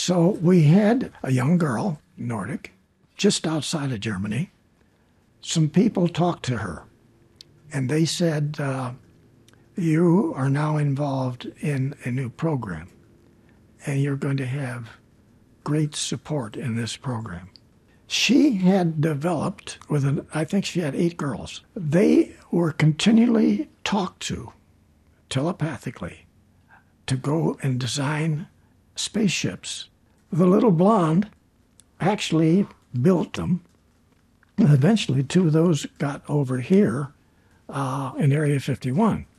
So we had a young girl, Nordic, just outside of Germany. Some people talked to her, and they said, you are now involved in a new program, and you're going to have great support in this program. She had developed, I think she had 8 girls. They were continually talked to telepathically to go and design spaceships. The little blonde actually built them. Eventually, 2 of those got over here in Area 51.